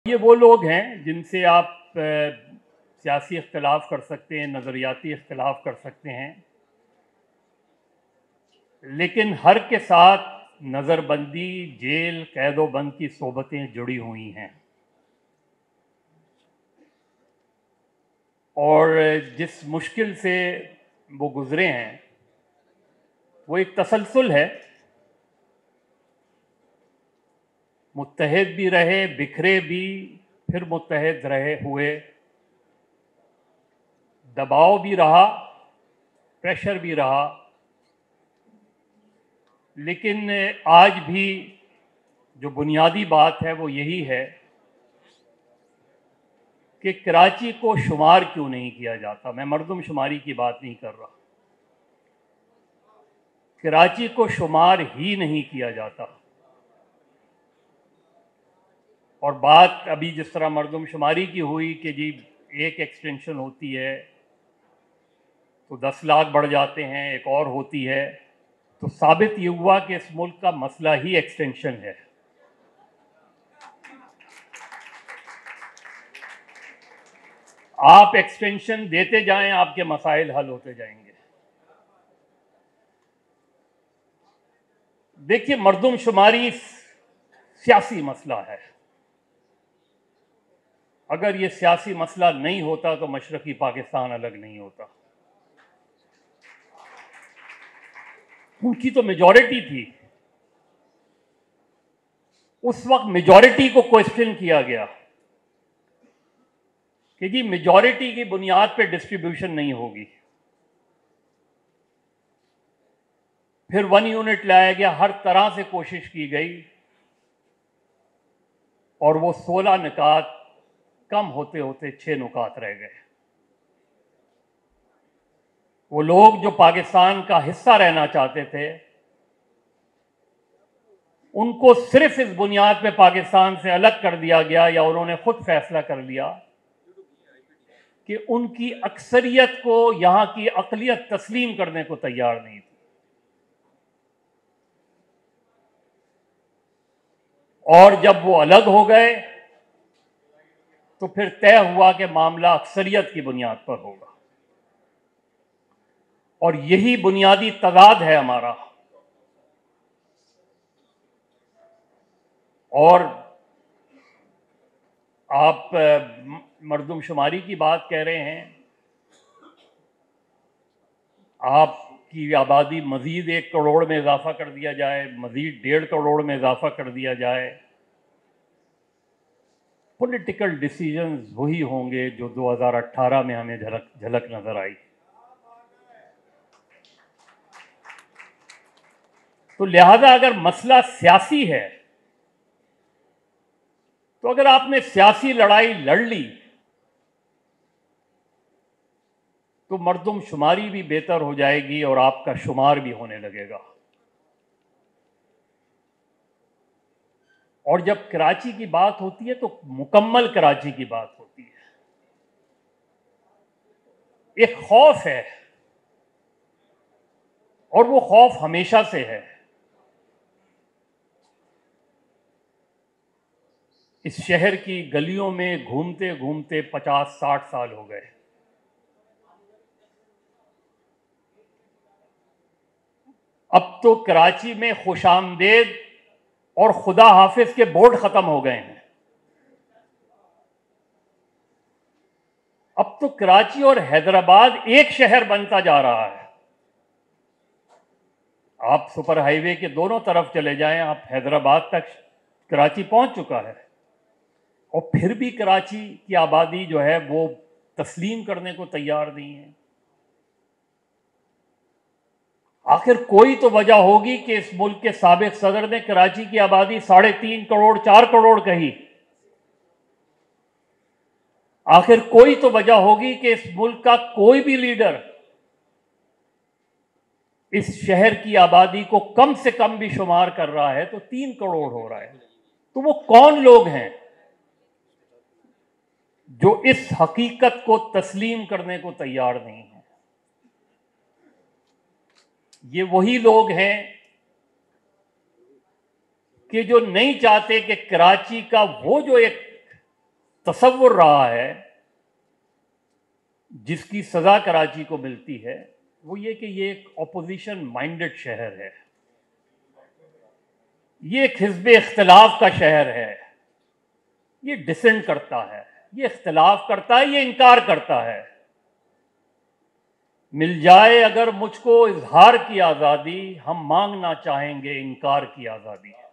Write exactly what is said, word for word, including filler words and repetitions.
ये वो लोग हैं जिनसे आप सियासी इख्तलाफ कर सकते हैं, नज़रियाती इख्तलाफ कर सकते हैं, लेकिन हर के साथ नज़रबंदी, जेल, कैदोबंद की सोबतें जुड़ी हुई हैं। और जिस मुश्किल से वो गुज़रे हैं वो एक तसलसल है। मुत्तहिद भी रहे, बिखरे भी, फिर मुत्तहिद रहे हुए, दबाव भी रहा, प्रेशर भी रहा, लेकिन आज भी जो बुनियादी बात है वो यही है कि कराची को शुमार क्यों नहीं किया जाता। मैं मरदमशुमारी की बात नहीं कर रहा, कराची को शुमार ही नहीं किया जाता। और बात अभी जिस तरह मरदमशुमारी की हुई कि जी एक एक्सटेंशन होती है तो दस लाख बढ़ जाते हैं, एक और होती है, तो साबित ये हुआ कि इस मुल्क का मसला ही एक्सटेंशन है। आप एक्सटेंशन देते जाएं, आपके मसाइल हल होते जाएंगे। देखिए, मरदमशुमारी सियासी मसला है। अगर ये सियासी मसला नहीं होता तो मशरकी पाकिस्तान अलग नहीं होता। उनकी तो मेजॉरिटी थी, उस वक्त मेजॉरिटी को क्वेश्चन किया गया कि जी मेजॉरिटी की बुनियाद पे डिस्ट्रीब्यूशन नहीं होगी। फिर वन यूनिट लाया गया, हर तरह से कोशिश की गई और वो सोलह निकात कम होते होते छह नुकात रह गए। वो लोग जो पाकिस्तान का हिस्सा रहना चाहते थे उनको सिर्फ इस बुनियाद पे पाकिस्तान से अलग कर दिया गया, या उन्होंने खुद फैसला कर लिया कि उनकी अक्सरियत को यहां की अकलियत तस्लीम करने को तैयार नहीं थी। और जब वो अलग हो गए तो फिर तय हुआ कि मामला अक्सरियत की बुनियाद पर होगा। और यही बुनियादी तजाद है हमारा। और आप मरदमशुमारी की बात कह रहे हैं, आपकी आबादी मजीद एक करोड़ में इजाफा कर दिया जाए, मजीद डेढ़ करोड़ में इजाफा कर दिया जाए, पॉलिटिकल डिसीजंस वही होंगे जो दो हज़ार अठारह में हमें झलक झलक नजर आई। तो लिहाजा अगर मसला सियासी है तो अगर आपने सियासी लड़ाई लड़ ली तो मरदमशुमारी भी बेहतर हो जाएगी और आपका शुमार भी होने लगेगा। और जब कराची की बात होती है तो मुकम्मल कराची की बात होती है। एक खौफ है और वो खौफ हमेशा से है। इस शहर की गलियों में घूमते घूमते पचास साठ साल हो गए। अब तो कराची में खुशामदेद और खुदा हाफिज के बोर्ड खत्म हो गए हैं। अब तो कराची और हैदराबाद एक शहर बनता जा रहा है। आप सुपर हाईवे के दोनों तरफ चले जाएं, आप हैदराबाद तक कराची पहुंच चुका है। और फिर भी कराची की आबादी जो है वो तस्लीम करने को तैयार नहीं है। आखिर कोई तो वजह होगी कि इस मुल्क के साबिक सदर ने कराची की आबादी साढ़े तीन करोड़ चार करोड़ कही। आखिर कोई तो वजह होगी कि इस मुल्क का कोई भी लीडर इस शहर की आबादी को कम से कम भी शुमार कर रहा है तो तीन करोड़ हो रहा है। तो वो कौन लोग हैं जो इस हकीकत को तस्लीम करने को तैयार नहीं है? ये वही लोग हैं कि जो नहीं चाहते कि कराची का वो जो एक तसव्वुर रहा है, जिसकी सज़ा कराची को मिलती है, वो ये कि ये एक ऑपोजिशन माइंडेड शहर है, ये एक हिज़्ब इख्तिलाफ का शहर है, ये डिसेंट करता है, ये इख्तिलाफ करता है, ये इनकार करता है। मिल जाए अगर मुझको इजहार की आज़ादी, हम मांगना चाहेंगे इनकार की आज़ादी।